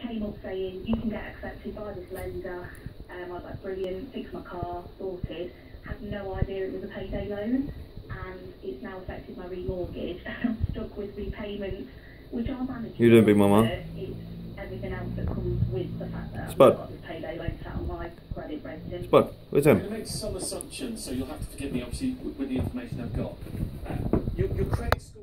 came up saying, you can get accepted by this lender. I was like, brilliant, fixed my car, sorted. Had no idea it was a payday loan, and it's now affected my remortgage. I'm stuck with repayments, which are manageable. You doing, big mama? It's everything else that comes with the fact that I've Spud. got this payday loan sat on my credit rating. Spud, where's him? I'm going to make some assumptions, so you'll have to forgive me, obviously, with the information I've got. Your credit score